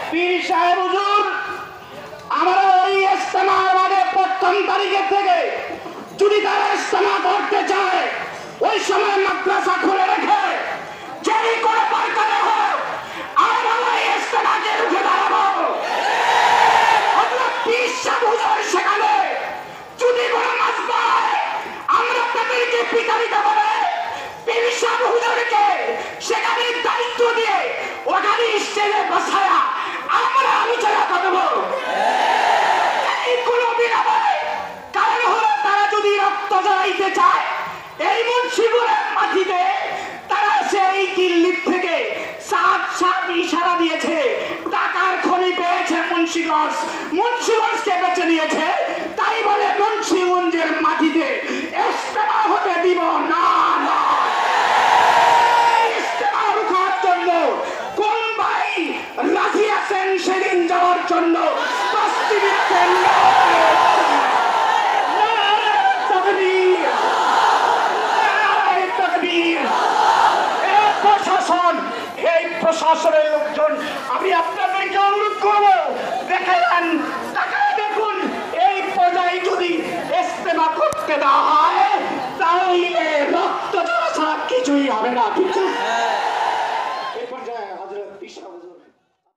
পীর সাহেব হুজুর আমরা ওই ইজতেমার আগে প্রথম তারিখের থেকে যদি তারা ইজতেমা করতে চায় ওই সময় মাদ্রাসা খুলে রেখে যেই করে দরকারে হোক আমরা ওই ইজতেমাকে রুখে দাঁড়াবো। আমরা পীর সাহেব হুজুর সেখানে যদি কোনো মাছ পায় আমরা তাদেরকে পিটাপিট করে পীর সাহেব হুজুরকে সেখানে দায়িত্ব দিয়ে ওখানে স্টেজে বসায়া আমরা আলোচনা করব। এই কোনো বিনামূল্যে কারণ হলো তারা যদি রক্ত ঝরাইতে চায় এই মুন্সিগঞ্জের মাটিতে তারা সেই দিল্লির থেকে সাত সাত ইশারা দিয়েছে টাকার খনি পেয়েছে মুন্সিগঞ্জকে বেছে নিয়েছে তাই বলে মুন্সিগঞ্জের মাটিতে ইজতেমা হতে দিব না। ইজতেমা রুখার জন্য কোন ভাই রাজি আছেন সেদিন যাওয়ার জন্য প্রস্তুতি আছেন? প্রশাসনের লোকজন আমি আপনাদেরকে অনুরোধ করবো দেখেন তাকায় দেখুন এই পর্যায়ে যদি ইজতেমা করতে না হয় তাহলে রক্ত ঝরা ছাড়া কিছুই হবে না।